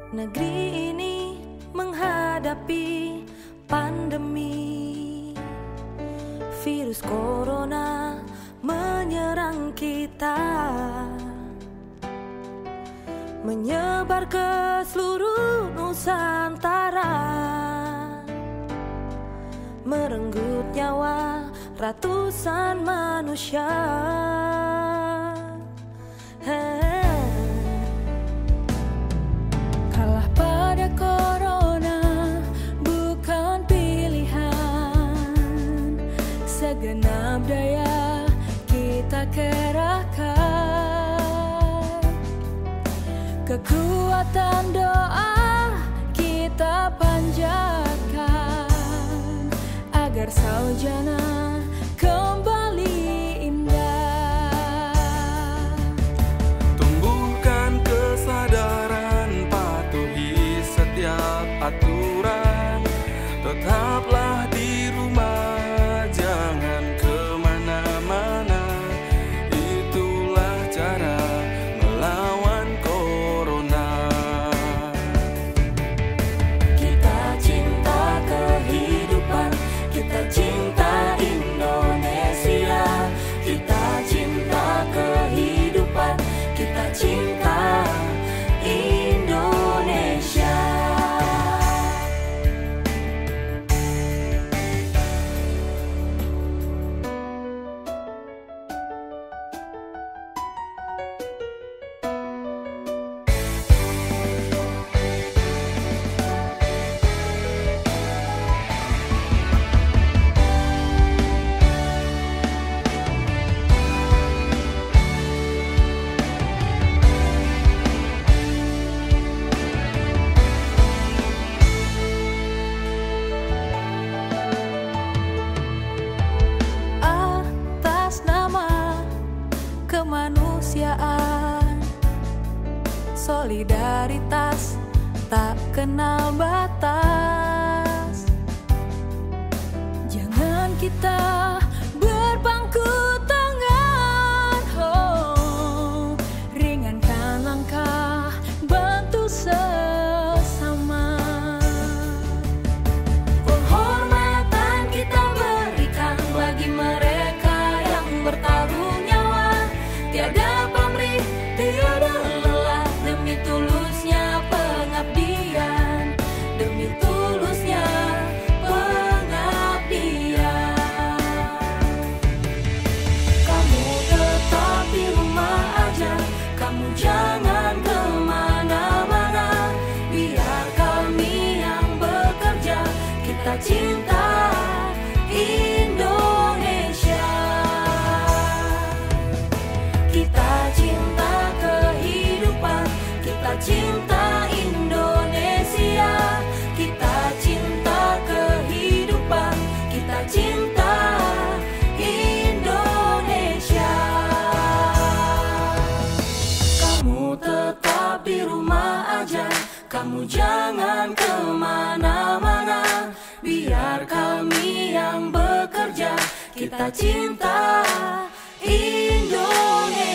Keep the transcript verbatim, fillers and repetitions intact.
Negeri ini menghadapi pandemi. Virus corona menyerang kita, menyebar ke seluruh Nusantara, merenggut nyawa ratusan manusia. Kalah pada corona bukan pilihan, segenap daya kita kerahkan, kekuatan doa kita panjatkan agar saujana kembali indah. Tumbuhkan kesadaran, patuhi setiap aturan, tetaplah di rumah, jangan kemana-mana. Itulah cara melawan corona. Kita cinta kehidupan, kita cinta Indonesia. Kita cinta kehidupan, kita cinta Indonesia. Atas nama kemanusiaan, solidaritas tak kenal batas. Jangan kita berpangku tangan, oh, ringankan langkah, bantu sesama. Penghormatan kita berikan bagi mereka yang bertaruh nyawa, tiada pamrih, tiada lelah, demi tulusnya pengabdian, demi tulusnya pengabdian. Kamu tetap di rumah aja, kamu jangan kemana-mana, biar kami yang bekerja, kita cinta Indonesia. Kita cinta kehidupan, kita cinta Indonesia. Kita cinta kehidupan, kita cinta Indonesia. Kamu tetap di rumah aja, kamu jangan kemana-mana, biar kami yang bekerja, kita cinta Indonesia.